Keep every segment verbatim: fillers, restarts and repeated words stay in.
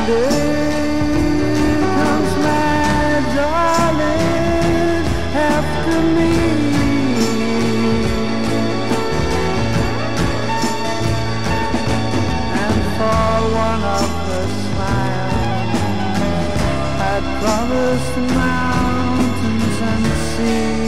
Someday comes my darling after me, and for one of her smiles I'd promise the mountains and the sea.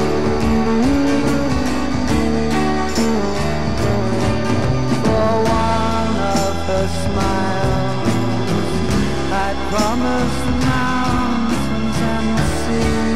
For one of her smiles I promise the mountains and the sea.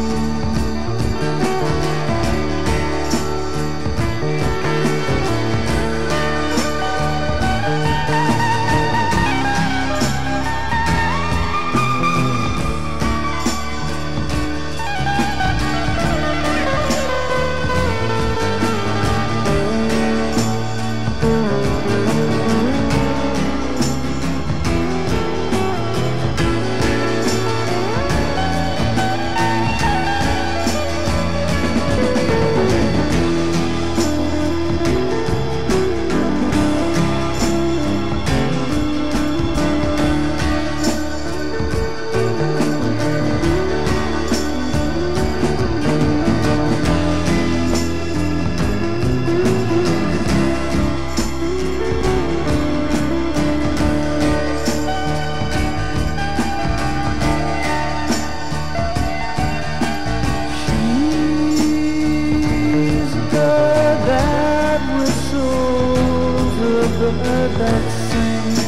Bird that sings,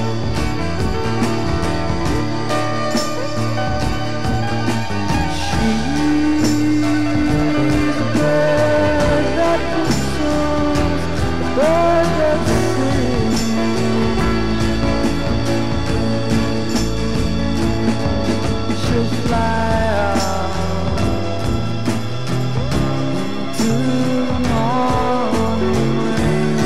she's a bird that whistles, a bird that sings. She'll fly out into the morning rain.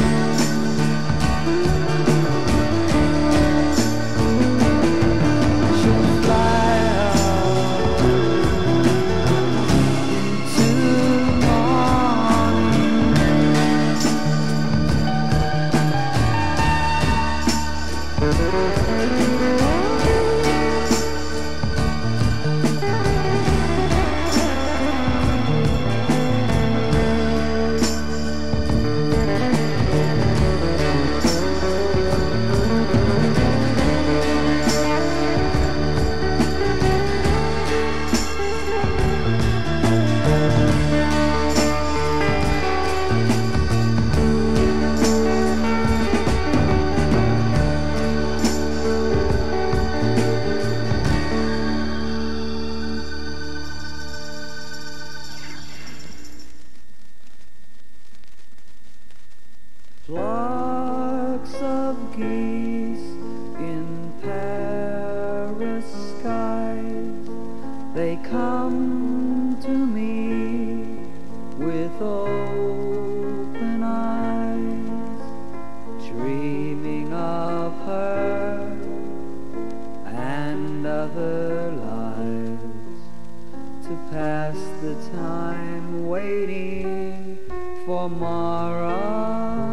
Flocks of geese in Paris skies, they come to me with open eyes, dreaming of her and other lives, to pass the time waiting for Mara.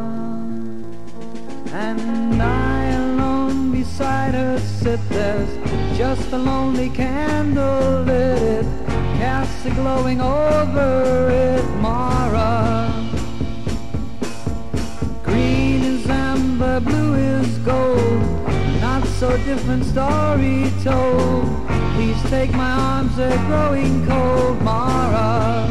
And I alone beside her sit, there's just a lonely candle lit, it casts a glowing over it, Mara. Green is amber, blue is gold, not so different story told. Please take my arms, they're growing cold, Mara.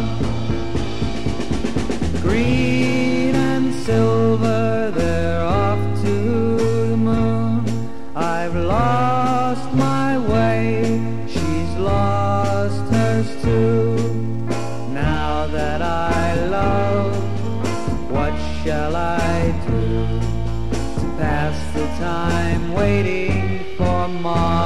Green and silver, they're off to the moon. I've lost my way, she's lost hers too. Now that I love, what shall I do to pass the time waiting for Mara?